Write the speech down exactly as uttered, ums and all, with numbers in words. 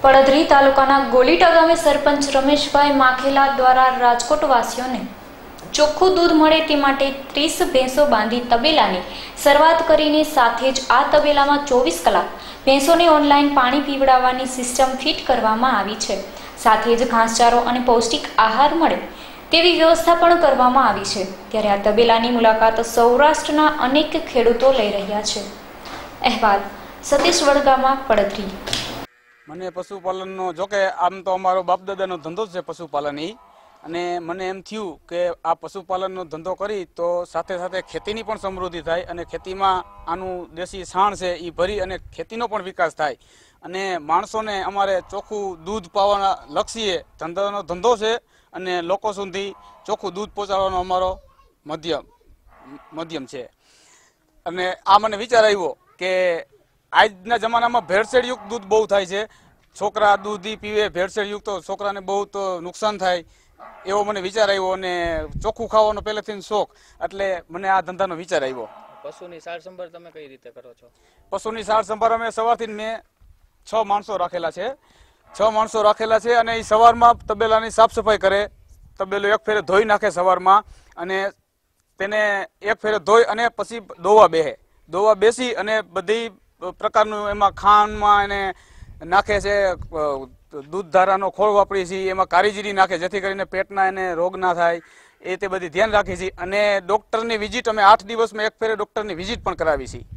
પડધરી તાલુકાના ગોલીટા ગામે સરપંચ રમેશભાઈ માખેલા દ્વારા રાજકોટ વાસીઓને ચોખ્ખું દૂધ મળે તે માટે ત્રીસ ભેંસો બાંધી તબેલાની શરૂઆત કરીને સાથે જ આ તબેલામાં ચોવીસ કલાક ભેંસોને ઓનલાઈન પાણી પીવડાવવાની સિસ્ટમ ફિટ કરવામાં આવી છે। સાથે જ ઘાસચારો અને પૌષ્ટિક આહાર મળે તેવી વ્યવસ્થા પણ કરવામાં આવી છે। ત્યારે આ તબેલાની મુલાકાત સૌરાષ્ટ્રના અનેક ખેડૂતો લઈ રહ્યા છે। અહેવાલ સતીશ વડગામા પડધરી। મને પશુપાલનનો જોકે આમ તો અમારો બાપદાદાનો ધંધો છે પશુપાલન ઈ અને મને એમ થયું કે આ પશુપાલનનો ધંધો કરી તો સાથે સાથે ખેતીની પણ સમૃદ્ધિ થાય અને ખેતીમાં આનું દેશી છાણ છે એ ભરી અને ખેતીનો પણ વિકાસ થાય અને માણસોને અમારે ચોખ્ખું દૂધ પાવાના લક્ષીએ ધંધાનો ધંધો છે અને લોકો સુધી ચોખ્ખું દૂધ પહોંચાડવાનો અમારો મધ્યમ મધ્યમ છે। અને આ મને વિચાર આવ્યો કે આજના જમાનામાં ભેળસેળયુક્ત દૂધ બહુ થાય છે। છોકરા દૂધ પીવે ભેળસેળયુક્ત તો છોકરાને બહુ તો નુકસાન થાય એવો મને વિચાર આવ્યો અને ચોખ્ખું ખાવાનો પહેલેથી શોખ એટલે મને આ ધંધાનો વિચાર આવ્યો। પશુની સાર સંભાળ તમે કઈ રીતે કરો છો? પશુની સાર સંભાળ અમે સવારથી મેં છ માણસો રાખેલા છે છ માણસો રાખેલા છે અને એ સવારમાં તબેલાની સાફ સફાઈ કરે, તબેલો એક ફેરે ધોઈ નાખે સવારમાં અને તેને એક ફેરે ધોઈ અને પછી દોવા બેસે દોવા બેસી અને બધી પ્રકારનું એમાં ખાંડમાં એને નાખે છે, દૂધ ધારાનો ખોળ વાપરીએ છીએ, એમાં કારીજીરી નાખે જેથી કરીને પેટના એને રોગ ના થાય એ તે બધી ધ્યાન રાખીએ છીએ અને ડૉક્ટરની વિઝિટ અમે આઠ દિવસમાં એક ફેરે ડૉક્ટરની વિઝિટ પણ કરાવી છીએ।